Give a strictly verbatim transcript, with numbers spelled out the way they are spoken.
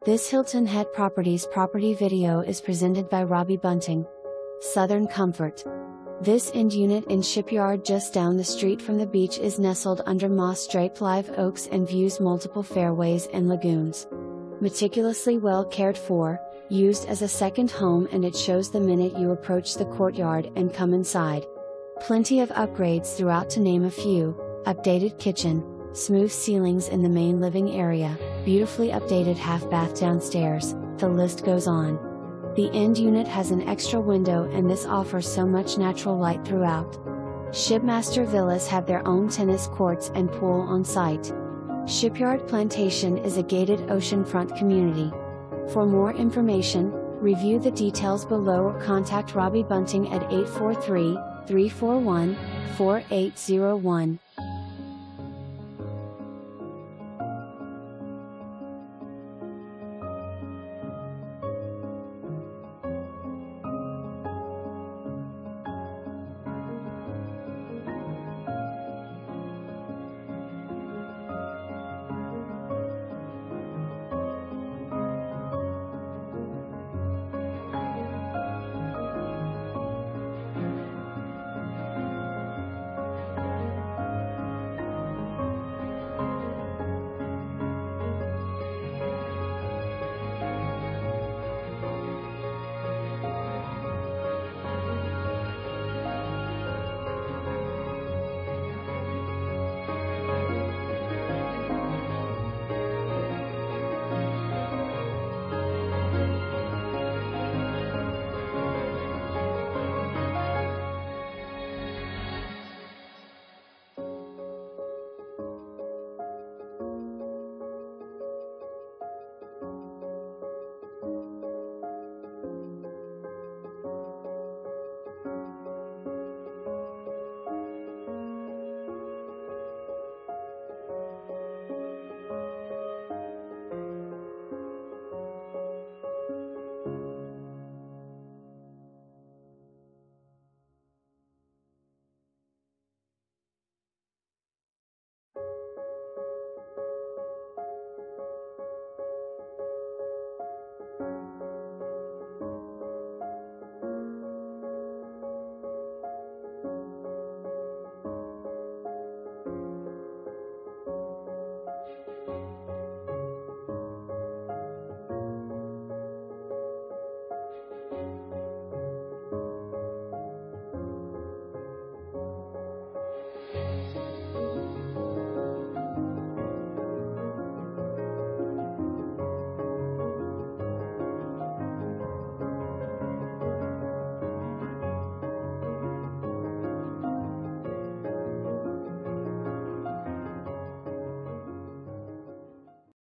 This Hilton Head Properties property video is presented by Robbie Bunting. Southern Comfort. This end unit in Shipyard just down the street from the beach is nestled under moss-draped live oaks and views multiple fairways and lagoons. Meticulously well cared for, used as a second home, and it shows the minute you approach the courtyard and come inside. Plenty of upgrades throughout, to name a few: updated kitchen, smooth ceilings in the main living area, beautifully updated half bath downstairs, the list goes on. The end unit has an extra window, and this offers so much natural light throughout. Shipmaster villas have their own tennis courts and pool on site. Shipyard Plantation is a gated oceanfront community. For more information, review the details below or contact Robbie Bunting at eight four three, three four one, four eight zero one.